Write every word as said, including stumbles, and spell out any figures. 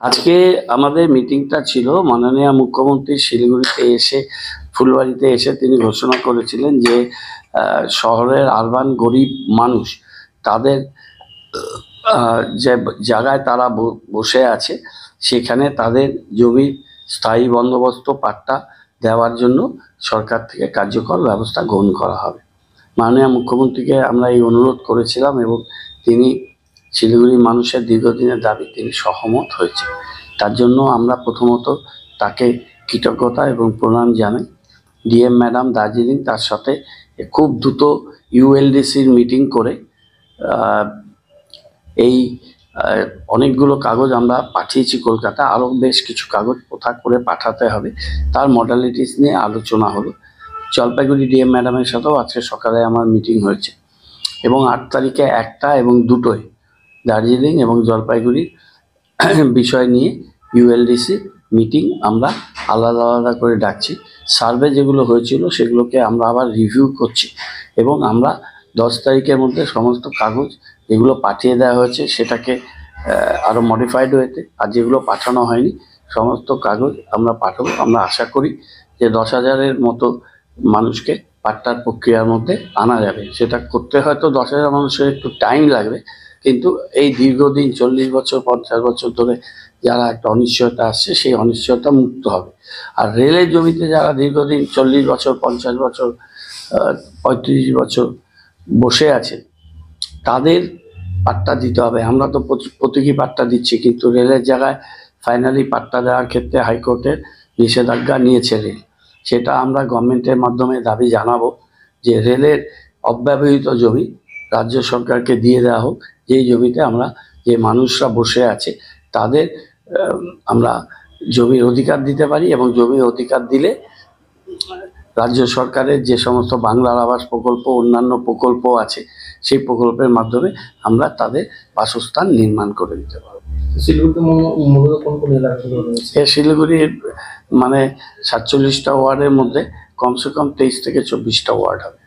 আজকে আমাদের মিটিংটা ছিল মাননীয় মুখ্যমন্ত্রী শিলিগুড়িতে এসে ফুলবাড়িতে এসে তিনি ঘোষণা করেছিলেন যে আহ, শহরের আরবান গরিব মানুষ তাদের আহ, যে জায়গায় তারা ব- বসে আছে সেখানে তাদের জমির স্থায়ী বন্দোবস্ত পাট্টা দেওয়ার জন্য সরকার থেকে কার্যকর ব্যবস্থা গ্রহণ করা হবে। মাননীয় মুখ্যমন্ত্রীকে আমরা এই অনুরোধ করেছিলাম এবং তিনি শিলিগুড়ির মানুষের দীর্ঘদিনের দাবি তিনি সহমত হয়েছে। তার জন্য আমরা প্রথমত তাকে কৃতজ্ঞতা এবং প্রণাম জানাই। ডিএম ম্যাডাম দার্জিলিং তার সাথে খুব দ্রুত ইউএলডিসির মিটিং করে আহ, এই আহ, অনেকগুলো কাগজ আমরা পাঠিয়েছি কলকাতা, আরও বেশ কিছু কাগজ কোথা করে পাঠাতে হবে তার মডালিটিস নিয়ে আলোচনা হলো। জলপাইগুড়ি ডিএম ম্যাডামের সাথেও আজকে সকালে আমার মিটিং হয়েছে এবং আট তারিখে একটা এবং দুটোয় দার্জিলিং এবং জলপাইগুড়ির বিষয় নিয়ে ইউএলডিসি মিটিং আমরা আলাদা আলাদা করে ডাকছি। সার্ভে যেগুলো হয়েছিল সেগুলোকে আমরা আবার রিভিউ করছি এবং আমরা দশ তারিখের মধ্যে সমস্ত কাগজ যেগুলো পাঠিয়ে দেওয়া হয়েছে সেটাকে আরও মডিফাইড হয়েছে, আর যেগুলো পাঠানো হয়নি সমস্ত কাগজ আমরা পাঠাবো। আমরা আশা করি যে দশ হাজারের মতো মানুষকে পাট্টার প্রক্রিয়ার মধ্যে আনা যাবে। সেটা করতে হয়তো দশ হাজার মানুষের একটু টাইম লাগবে, কিন্তু এই দীর্ঘদিন চল্লিশ বছর পঞ্চাশ বছর ধরে যারা একটা অনিশ্চয়তা আসছে সেই অনিশ্চয়তা মুক্ত হবে। আর রেলের জমিতে যারা দীর্ঘদিন চল্লিশ বছর পঞ্চাশ বছর পঁয়ত্রিশ বছর বসে আছে তাদের পাট্টা দিতে হবে। আমরা তো প্রতীকী পাট্টা দিচ্ছি, কিন্তু রেলের জায়গায় ফাইনালি পাট্টা দেওয়ার ক্ষেত্রে হাইকোর্টের নিষেধাজ্ঞা নিয়েছে রেল। সেটা আমরা গভর্নমেন্টের মাধ্যমে দাবি জানাবো যে রেলের অব্যবহৃত জমি রাজ্য সরকারকে দিয়ে দেওয়া হোক, যেই জমিতে আমরা যে মানুষরা বসে আছে তাদের আমরা জমির অধিকার দিতে পারি এবং জমির অধিকার দিলে রাজ্য সরকারের যে সমস্ত বাংলার আবাস প্রকল্প অন্যান্য প্রকল্প আছে সেই প্রকল্পের মাধ্যমে আমরা তাদের বাসস্থান নির্মাণ করে দিতে পারবো। শিলিগুড়িতে মূলত কোন কোন এলাকাগুলো রয়েছে? এ শিলিগুড়ির মানে সাতচল্লিশটা ওয়ার্ডের মধ্যে কমসে কম তেইশ থেকে চব্বিশটা ওয়ার্ড হবে।